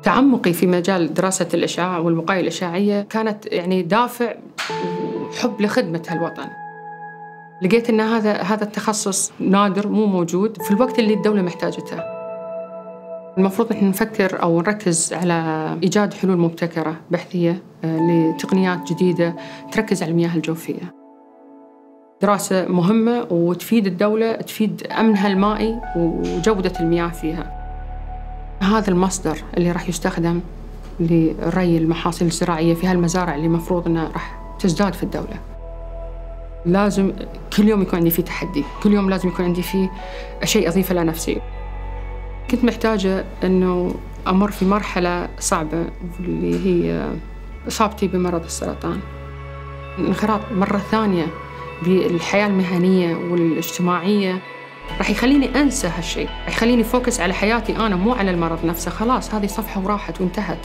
تعمقي في مجال دراسة الإشعاع والوقاية الإشعاعية كانت يعني دافع وحب لخدمة الوطن. لقيت أن هذا التخصص نادر، مو موجود في الوقت اللي الدولة محتاجته. المفروض إحنا نفكر أو نركز على إيجاد حلول مبتكرة بحثية لتقنيات جديدة تركز على المياه الجوفية. دراسة مهمة وتفيد الدولة، تفيد أمنها المائي وجودة المياه فيها. هذا المصدر اللي راح يستخدم لري المحاصيل الزراعية في هالمزارع اللي مفروض أنها راح تزداد في الدولة. لازم كل يوم يكون عندي فيه تحدي، كل يوم لازم يكون عندي فيه شيء أضيفه لنفسي. كنت محتاجة أنه أمر في مرحلة صعبة اللي هي إصابتي بمرض السرطان. الانخراط مرة ثانية بالحياة المهنية والاجتماعية راح يخليني أنسى هالشيء، راح يخليني فوكس على حياتي أنا مو على المرض نفسه. خلاص هذه صفحة وراحت وانتهت.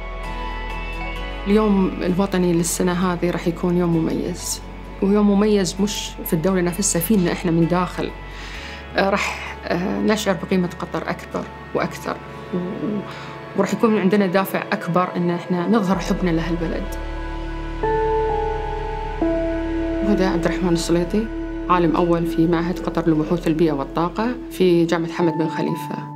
اليوم الوطني للسنة هذه راح يكون يوم مميز، ويوم مميز مش في الدولة نفسها، فينا إحنا من داخل. راح نشعر بقيمة قطر أكبر وأكثر، وراح يكون عندنا دافع أكبر إن إحنا نظهر حبنا لهالبلد. هدى عبد الرحمن السليطي، عالم أول في معهد قطر لبحوث البيئة والطاقة في جامعة حمد بن خليفة.